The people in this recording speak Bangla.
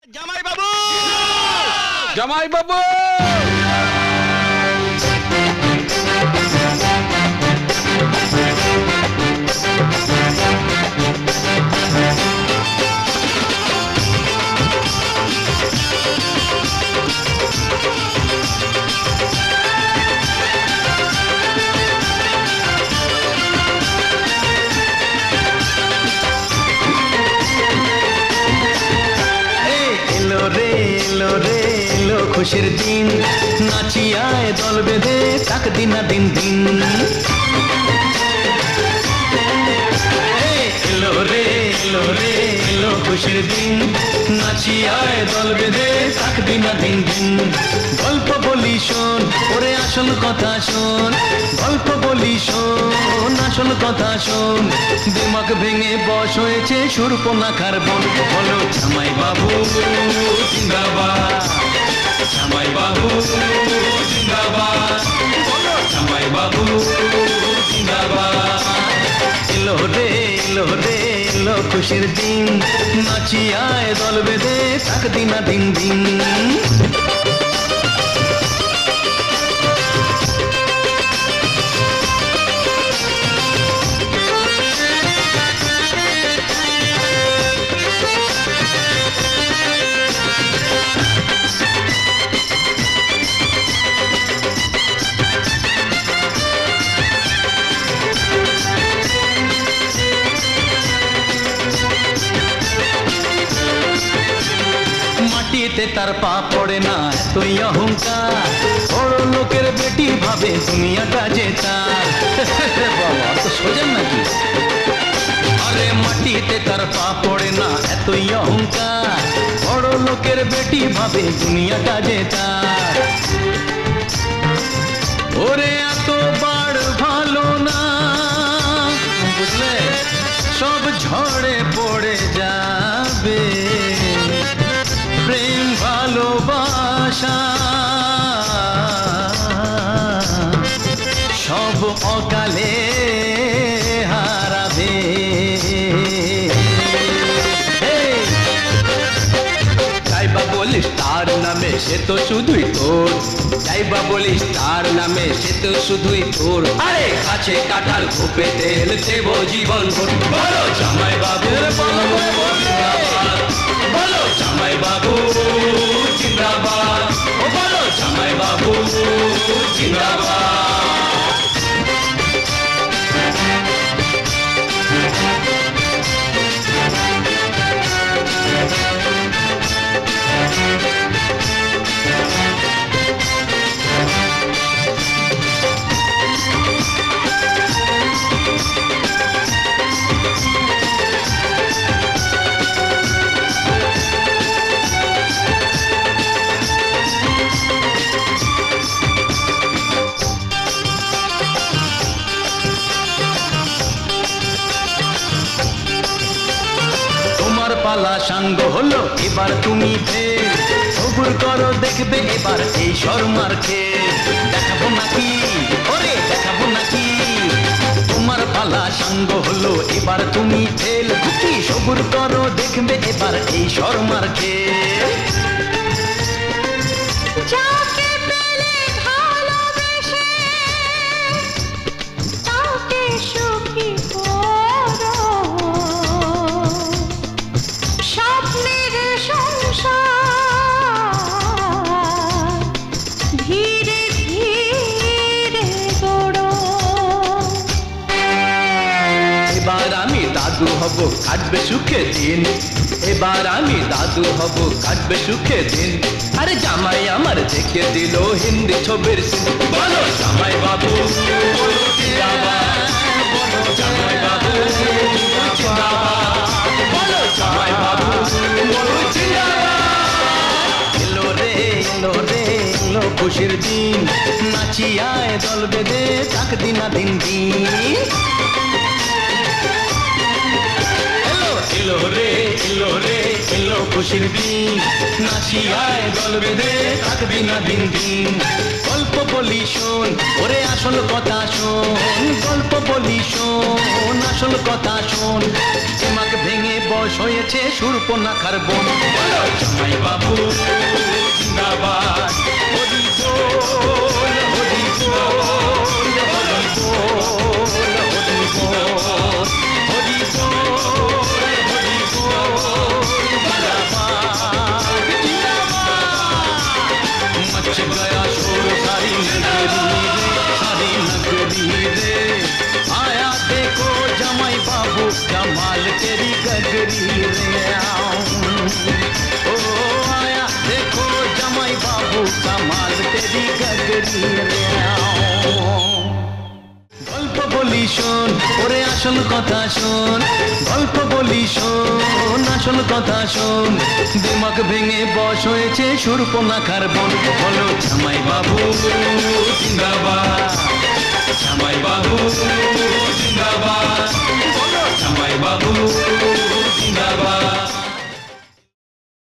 জামাই বাবু, জামাই বাবু, খুশির দিন নাচিয়ায় দল বেঁধে তাক দিনা দিন দিন এলো রে এলো রে এলো খুশির দিন নাচিয়ায় দল বেঁধে তাক দিনা দিন দিন গল্প বলি শোন ওরে আসল কথা শোন গল্প বলি শোন আসল কথা শোন দিমাগ ভেঙে বশ হয়েছে শূর্পণখার বন বলো জামাই বাবু জিন্দাবাদ জামাই বাবু জিন্দাবাদ বলো জামাই বাবু জিন্দাবাদ এলো রে এলো খুশির দিন নাচিয়ায় দল বেঁধে তাক দিনা দিন দিন তার পা পড়ে না তুই অহংকার বড় লোকের বেটি ভাবে দুনিয়াটা যে তার বাবা তো সোজা নাকি আরে মাটিতে তার পা পড়ে না এতই অহংকার বড় লোকের বেটি ভাবে দুনিয়াটা যে তার ওরে এত বাড় ভালো না বুঝলে সব ঝড়ে পড়ে যাবে প্রেম ভালোবাসা সব অকালে হারাবে যাইবা বলিস তার নামে সে তো শুধুই তোর যাইবা বলিস তার নামে সে তো শুধুই তোর আরে কাছে কাঁঠাল খোপে তেল দেব জীবন ভোর বলো জামাই বাবু বলো জামাই বাবু জিন্দাবাদ ও বলো জামাই বাবু জিন্দাবাদ পালা সাঙ্গ হলো এবার তুমি ফের সবুর করো দেখবে এবার এই শর্মার খেল দেখাবো নাকি ওরে দেখাবো নাকি তোমার পালা সাঙ্গ হলো এবার তুমি ফেল কি সবুর করো দেখবে এবার এই শর্মার খেল দাদু হব কাটবে সুখে দিন এবার আমি দাদু হব কাটবে সুখে দিন আরে জামাই আমার দেখে দিল হিন্দি ছবির বলো জামাই বাবু বলো জামাই বাবু বলো জামাই বাবু এলো রে এলো খুশির দিন নাচিয়ায় দল বেঁধে তাক দিনা দিন দিন এলো রে এলো খুশির দিন নাচিয়ায় দল বেঁধে তাক দিনা দিন দিন গল্প বলি শোন ওরে আসল কথা শোন গল্প বলি শোন আসল কথা শোন দিমাগ ভেঙে বশ হয়েছে শূর্পণখার বন বলো জামাই कमाल तेरी गगरी रे गल्प बोली शोन ओरे আসল কথা শোন গল্প বলি শোন আসল কথা শোন দিমাগ ভেঙে বশ হয়েছে শূর্পণখার বন বলো জামাই বাবু জিন্দাবাদ জামাই বাবু জিন্দাবাদ বলো জামাই বাবু জিন্দাবাদ